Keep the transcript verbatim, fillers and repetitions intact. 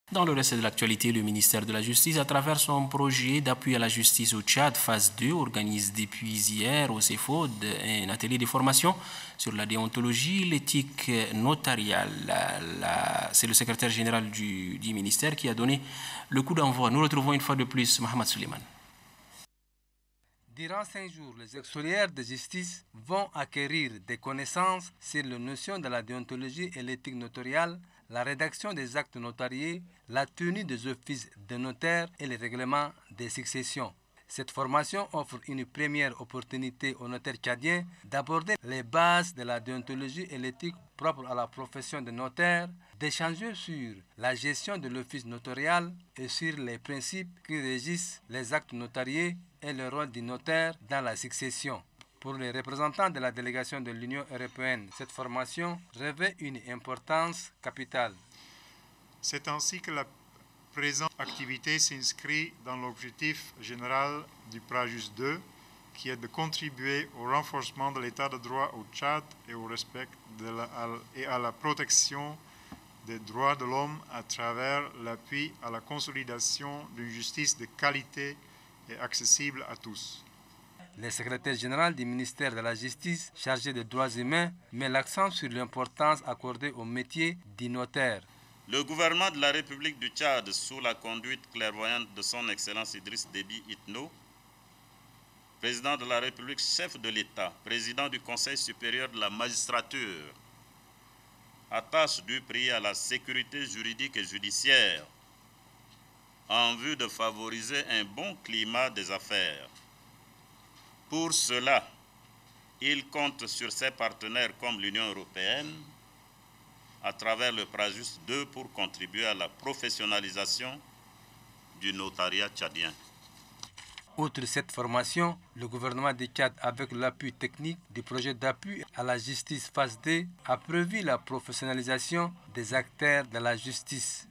Dans le reste de l'actualité, le ministère de la Justice, à travers son projet d'appui à la justice au Tchad, phase deux, organise depuis hier au CEFOD un atelier de formation sur la déontologie, l'éthique notariale. C'est le secrétaire général du, du ministère qui a donné le coup d'envoi. Nous retrouvons une fois de plus Mohamed Suleiman. Durant cinq jours, les auxiliaires de justice vont acquérir des connaissances sur les notions de la déontologie et l'éthique notariale, la rédaction des actes notariés, la tenue des offices de notaire et les règlements des successions. Cette formation offre une première opportunité aux notaires tchadiens d'aborder les bases de la déontologie et l'éthique propre à la profession de notaire, d'échanger sur la gestion de l'office notarial et sur les principes qui régissent les actes notariés et le rôle du notaire dans la succession. Pour les représentants de la délégation de l'Union européenne, cette formation revêt une importance capitale. C'est ainsi que la présente activité s'inscrit dans l'objectif général du PRAJUS deux, qui est de contribuer au renforcement de l'état de droit au Tchad et au respect de la, et à la protection des droits de l'homme à travers l'appui à la consolidation d'une justice de qualité et accessible à tous. Le secrétaire général du ministère de la Justice, chargé des droits humains, met l'accent sur l'importance accordée au métier du notaire. Le gouvernement de la République du Tchad, sous la conduite clairvoyante de son Excellence Idriss Déby Itno, président de la République, chef de l'État, président du Conseil supérieur de la magistrature, attache du prix à la sécurité juridique et judiciaire en vue de favoriser un bon climat des affaires. Pour cela, il compte sur ses partenaires comme l'Union européenne, à travers le PRAJUS deux pour contribuer à la professionnalisation du notariat tchadien. Outre cette formation, le gouvernement du Tchad, avec l'appui technique du projet d'appui à la justice phase deux, a prévu la professionnalisation des acteurs de la justice.